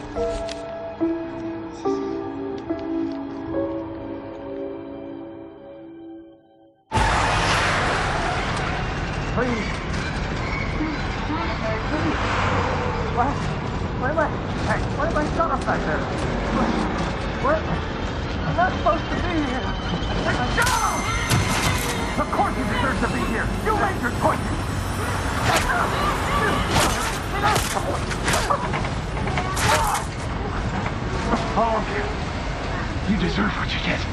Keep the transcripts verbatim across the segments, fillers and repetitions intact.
Please. What? Where am I? Hey, where am I shut up back there? What? I'm not supposed to be here. Hey, no! Of course you deserve to be here. You made your choices. All of you. You deserve what you get.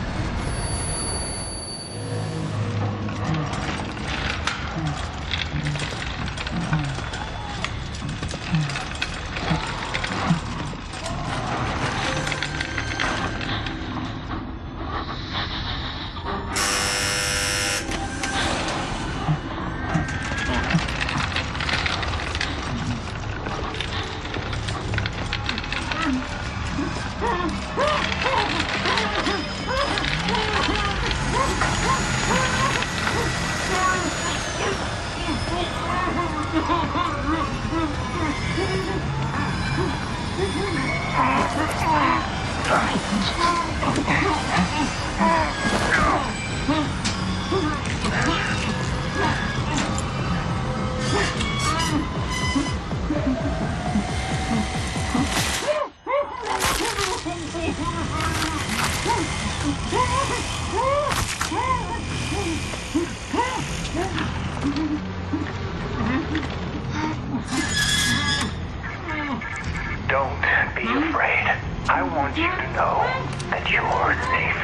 Don't be afraid. I want you to know that you're safe.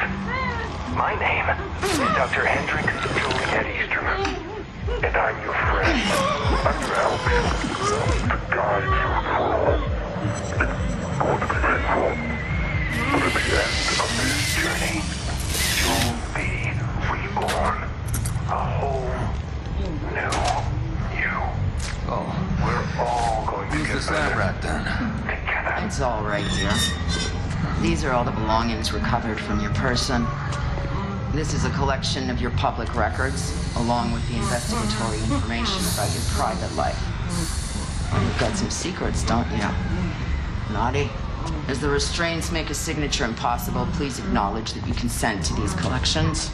My name is Doctor Hendrik Juliet Easterman, and I'm your friend. I'm your helper. The guide you through. It's going to be painful. But at the end of this journey, you'll be reborn. A whole new you. Oh. We're all going to Who's get this better lab rat then? together. It's all right here. These are all the belongings recovered from your person. This is a collection of your public records, along with the investigatory information about your private life. Well, you've got some secrets, don't you? Naughty. As the restraints make a signature impossible, please acknowledge that you consent to these collections.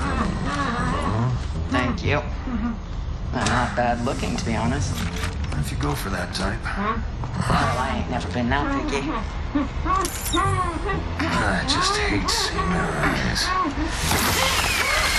Thank you. Well, not bad looking, to be honest. Why don't you go for that type? Well, I ain't never been that picky. I just hate seeing their eyes.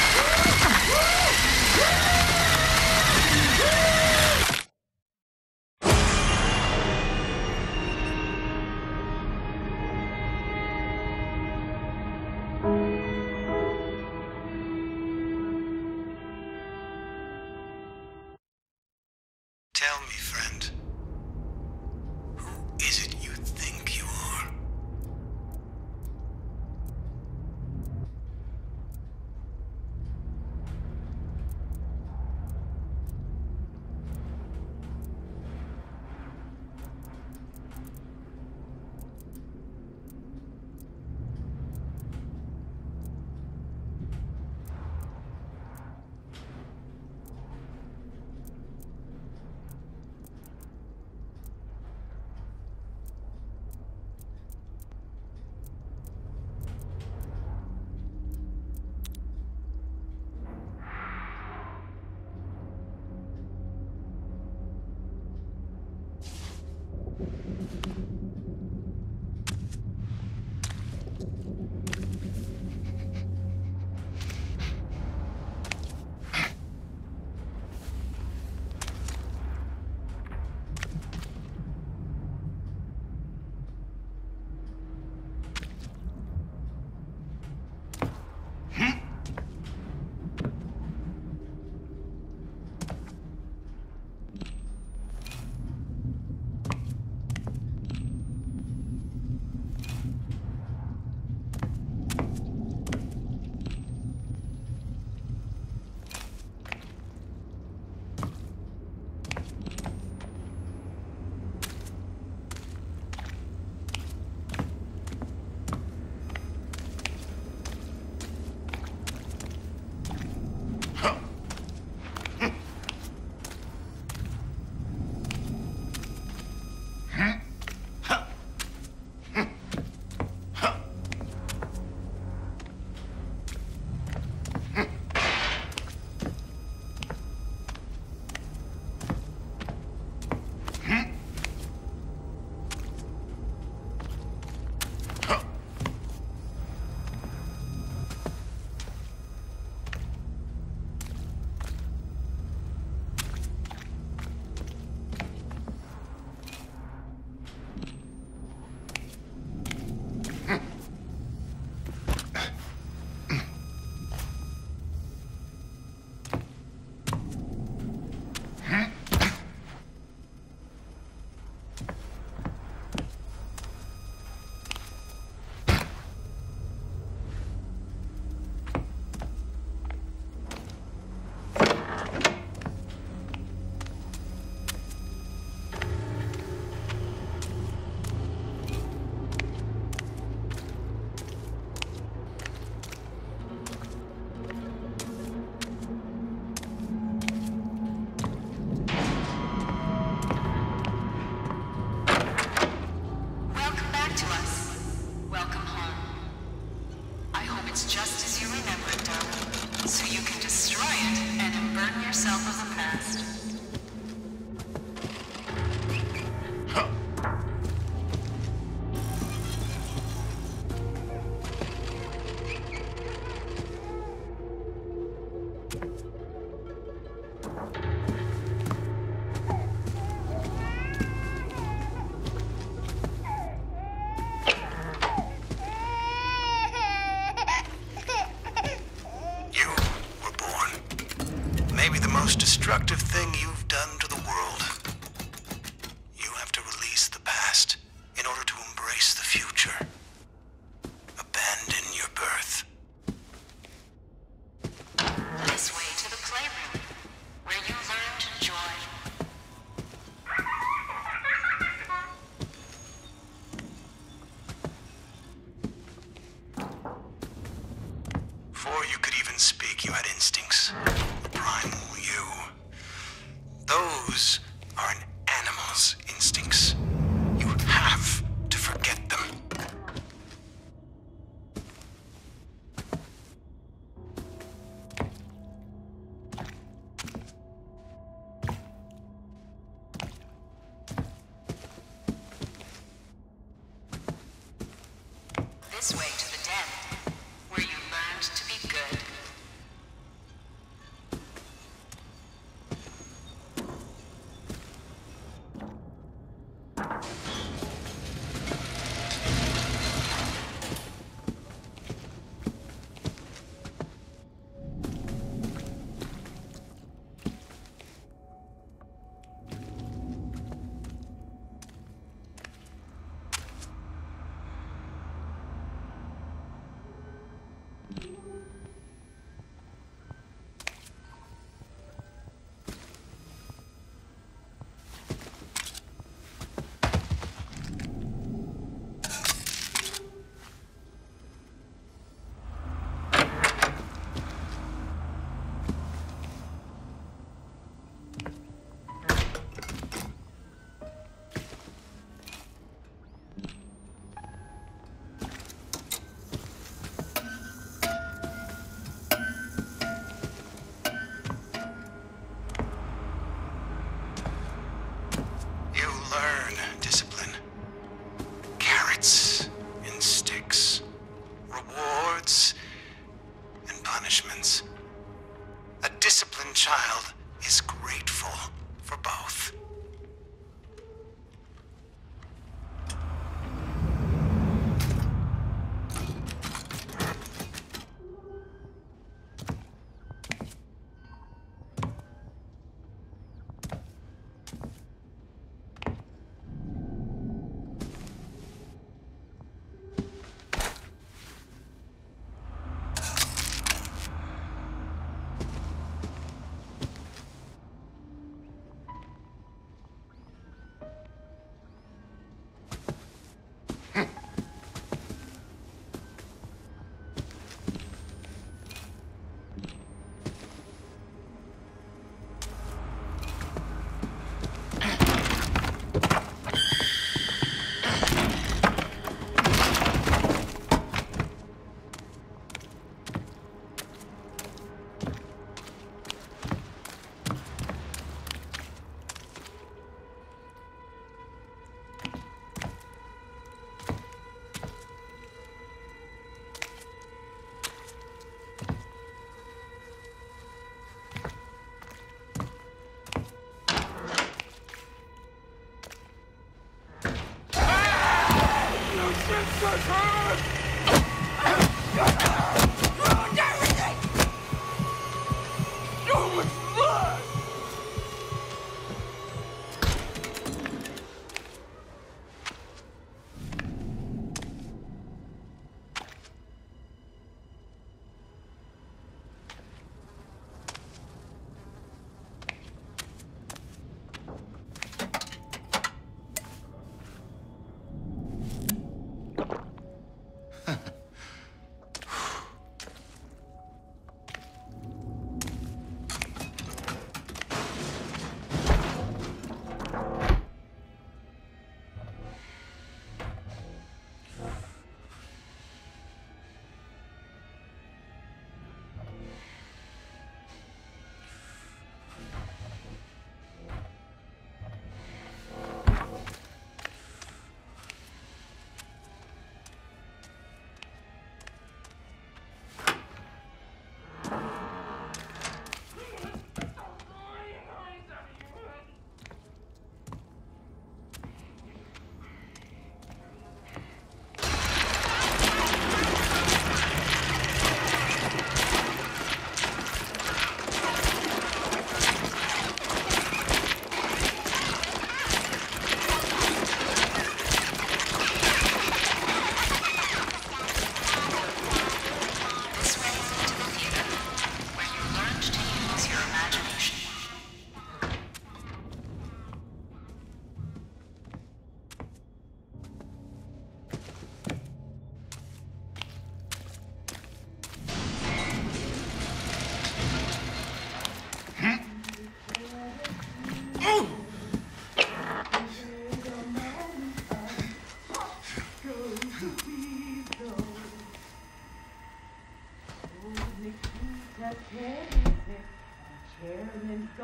Tell me, friend, who is it you think you are? just as you remember it, darling, so you can destroy it and unburden yourself of the past. Maybe the most destructive thing you've done to the world. You have to release the past in order to embrace the future. Abandon your birth. This way to the playroom, where you learned joy. Before you could even speak, you had instincts. Primal you. Those are an animal's instincts. You have to forget them. This way to the den, where you learned to be good. Learn discipline. Carrots and sticks. Rewards and punishments. A disciplined child is grateful for both.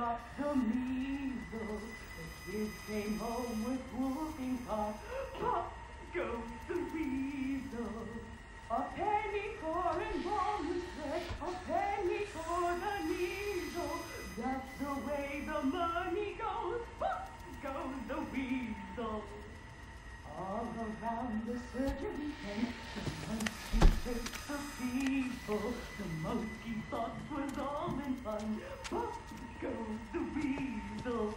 got the measles. The kid came home with whooping cough. Pop goes the weasel. A penny for embalming thread, a penny for the needle. That's the way the money goes. Pop goes the weasel. All around the surgery tent, the monkey took the people. The monkey thought was all in fun. Pop goes the weasel.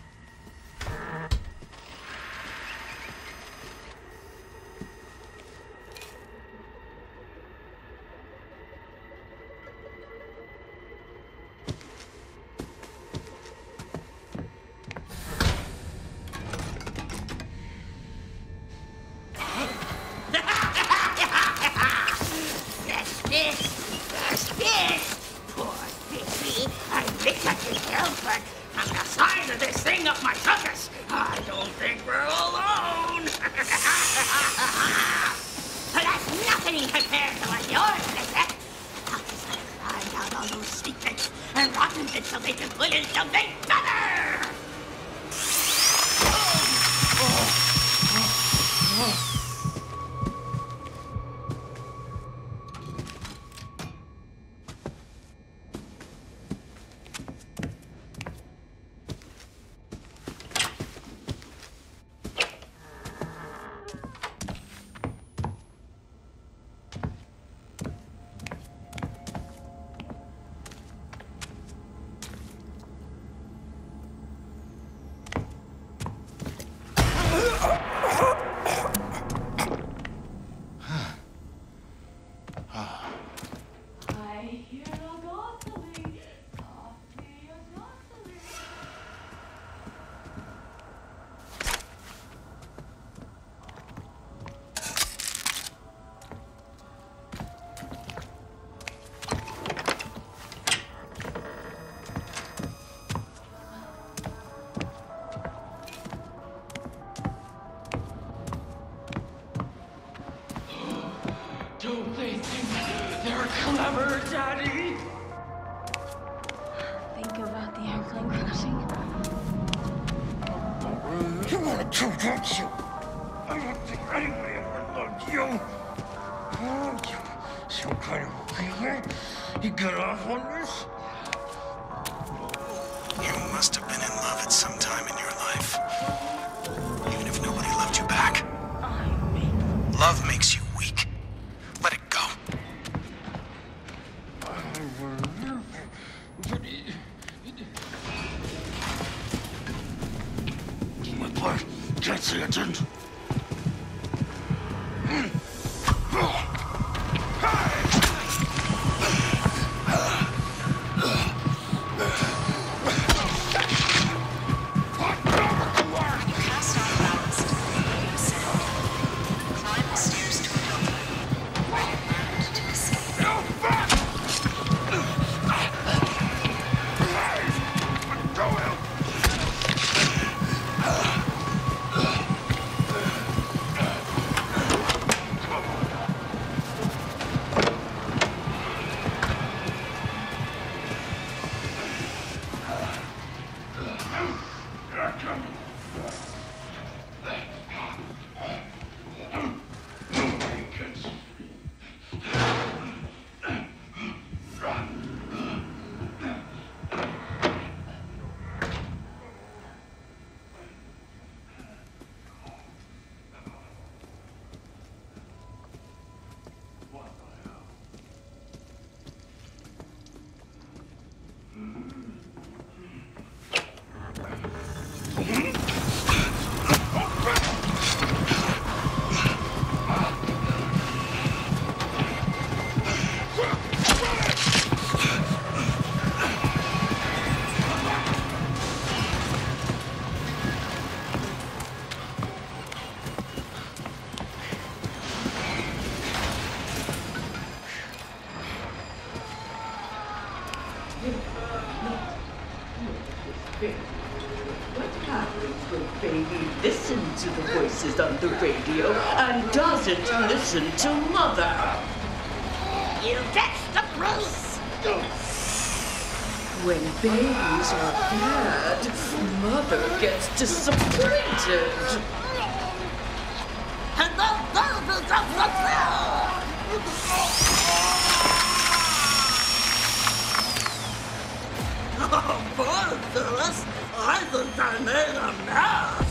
Don't they think they're clever, Daddy? Think about the airplane crashing. You want to too, don't you? I don't think anybody ever loved you. Oh, you some kind of feeling? You got off on this? You must have been in love at some time in your life. Even if nobody loved you back. Love makes you weak. Let it go. My blood can't say I didn't. What happens when baby listens to the voices on the radio and doesn't listen to mother? You get the Bruce! When babies are bad, mother gets disappointed. And that does Oh, poor Phyllis. I think I made a mess.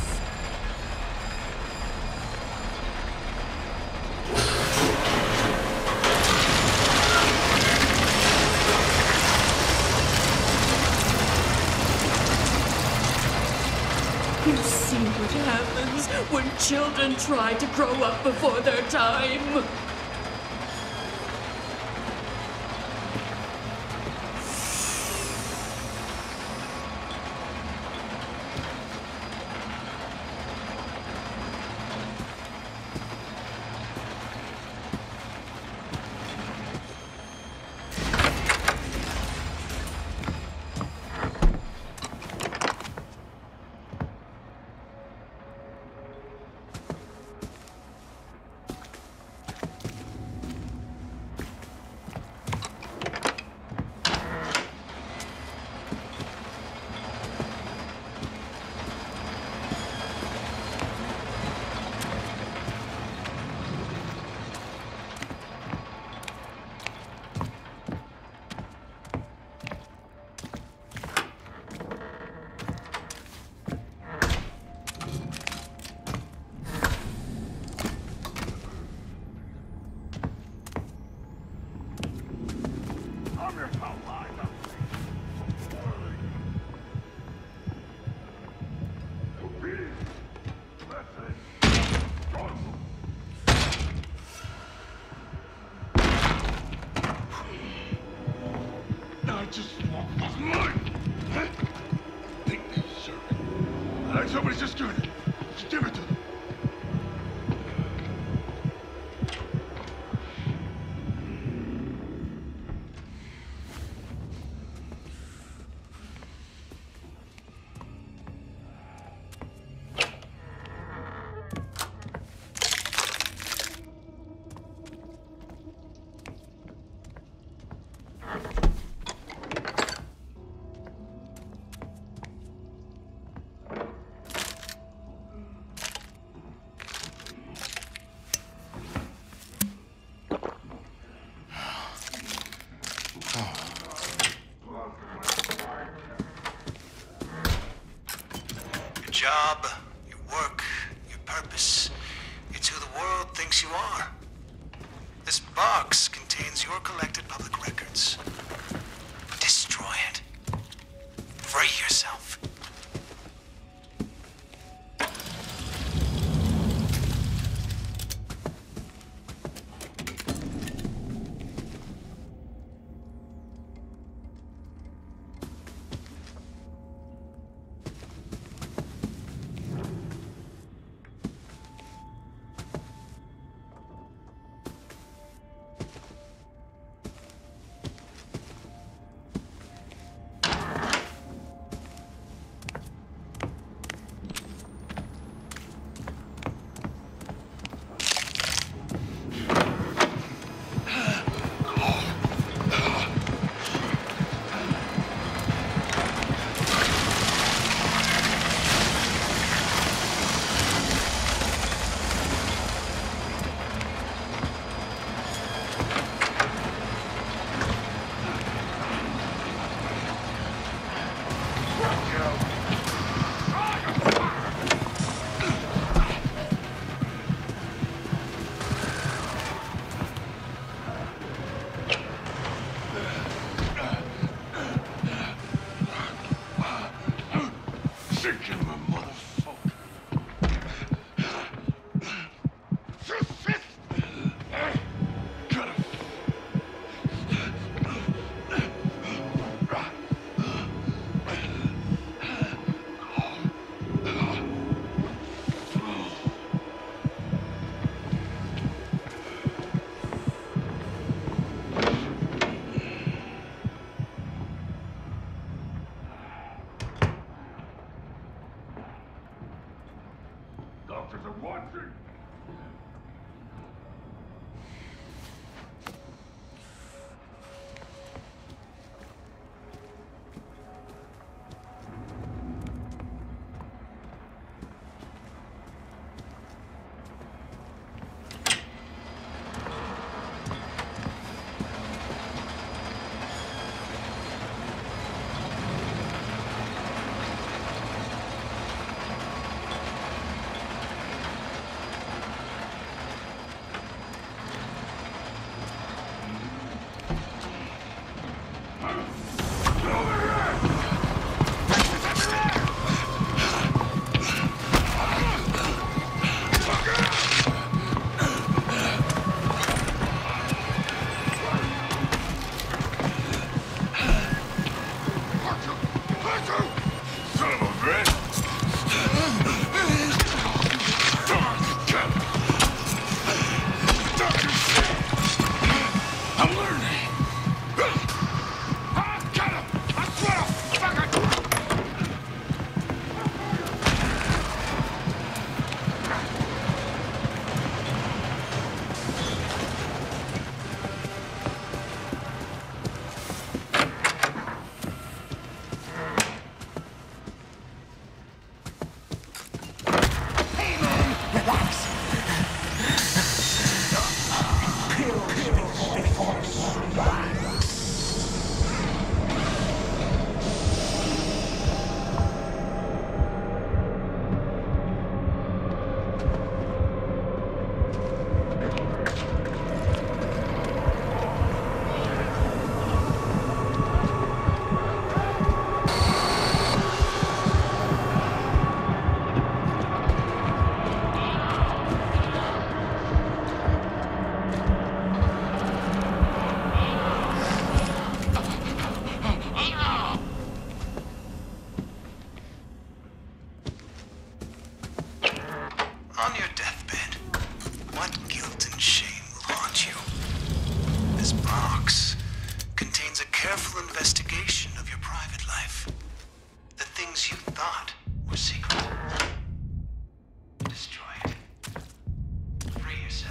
You see what happens when children try to grow up before their time. Somebody's just doing it. Just give it to them. Job, your work, your purpose. It's who the world thinks you are. This box contains your collected public records. Destroy it. Free yourself. this.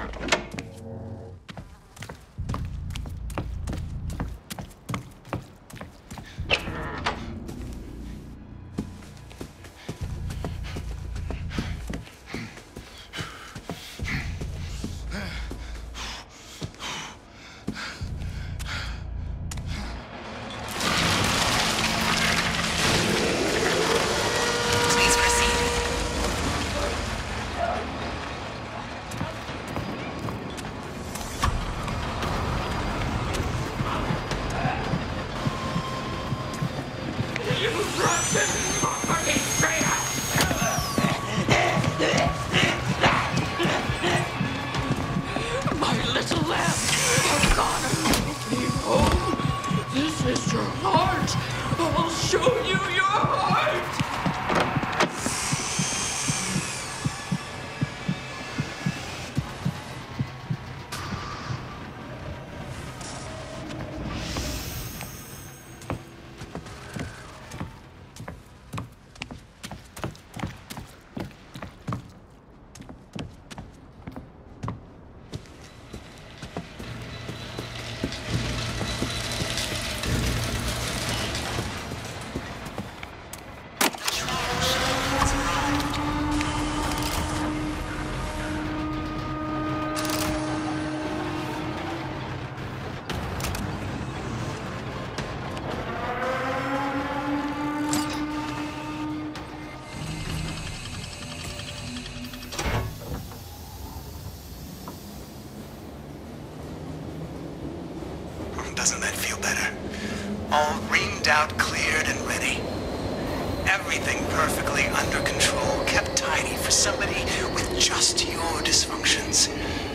Doesn't that feel better? All reamed out, cleared, and ready. Everything perfectly under control, kept tidy for somebody with just your dysfunctions.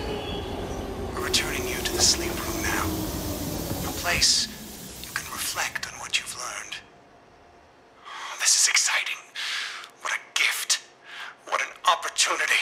We're returning you to the sleep room now. A place you can reflect on what you've learned. Oh, this is exciting. What a gift. What an opportunity.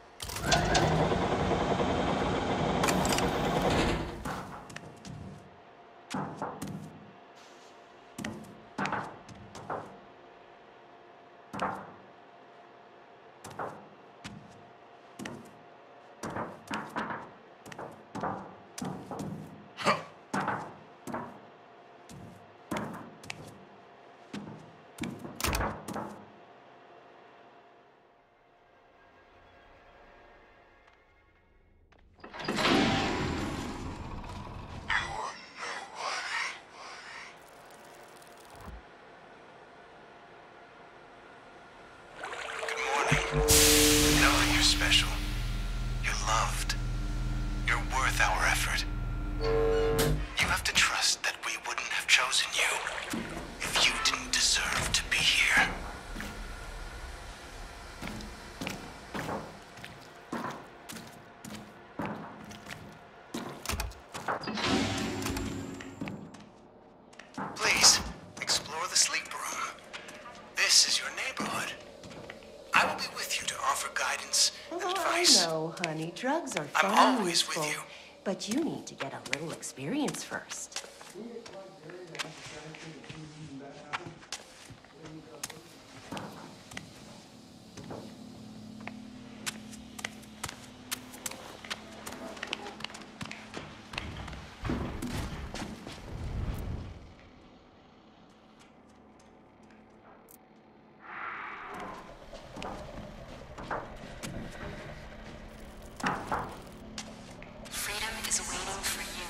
Know you're special. You're loved. You're worth our effort. You have to trust that we wouldn't have chosen you if you didn't deserve to be here. Please, explore the sleep room. This is your neighborhood. I will be with you to offer guidance and Oh, advice. I know, honey. Drugs are I'm fun and always with useful, you. but you need to get a little experience first. Freedom is waiting for you.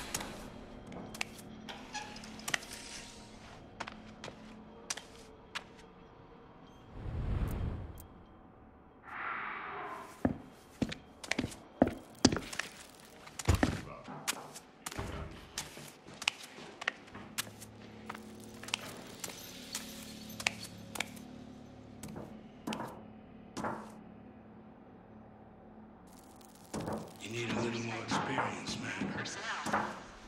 You need a little more experience, man. Personnel.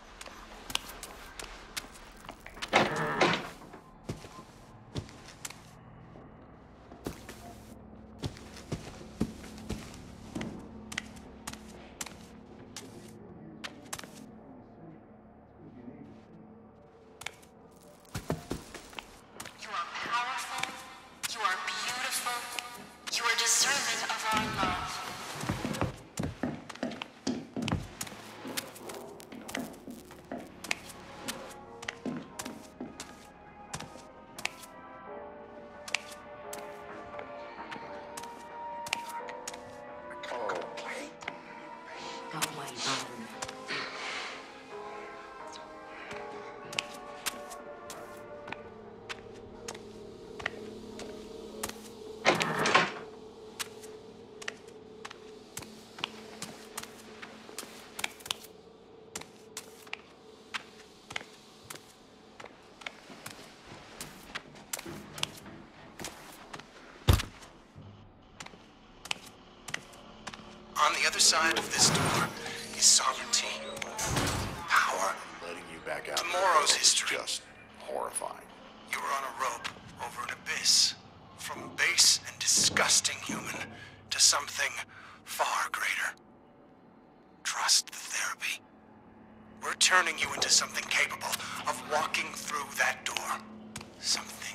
You are powerful. You are beautiful. You are deserving of our love. On the other side of this door is sovereignty, power, Letting you back out. tomorrow's is history. Just horrifying. You were on a rope over an abyss, from base and disgusting human to something far greater. Trust the therapy. We're turning you into something capable of walking through that door. Something